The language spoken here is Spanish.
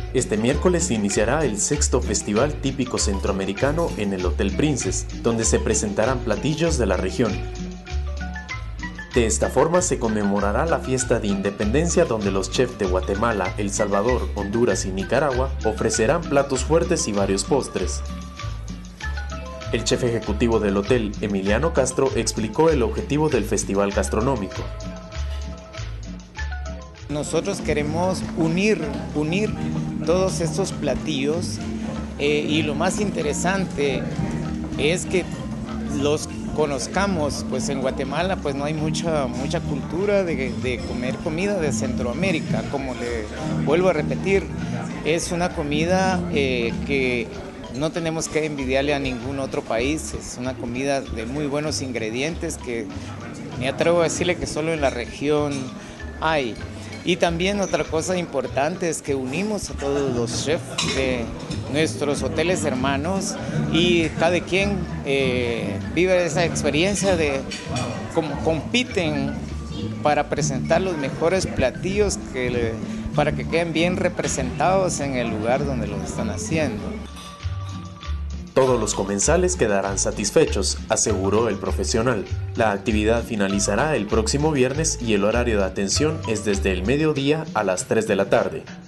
Este miércoles iniciará el sexto Festival Típico Centroamericano en el Hotel Princess, donde se presentarán platillos de la región. De esta forma se conmemorará la fiesta de independencia, donde los chefs de Guatemala, El Salvador, Honduras y Nicaragua ofrecerán platos fuertes y varios postres. El chef ejecutivo del hotel, Emiliano Castro, explicó el objetivo del festival gastronómico. Nosotros queremos unir todos estos platillos y lo más interesante es que los conozcamos. Pues en Guatemala pues no hay mucha cultura de comer comida de Centroamérica. Como le vuelvo a repetir, es una comida que no tenemos que envidiarle a ningún otro país. Es una comida de muy buenos ingredientes que me atrevo a decirle que solo en la región hay. Y también otra cosa importante es que unimos a todos los chefs de nuestros hoteles hermanos y cada quien vive esa experiencia de cómo compiten para presentar los mejores platillos para que queden bien representados en el lugar donde los están haciendo. Todos los comensales quedarán satisfechos, aseguró el profesional. La actividad finalizará el próximo viernes y el horario de atención es desde el mediodía a las 3 de la tarde.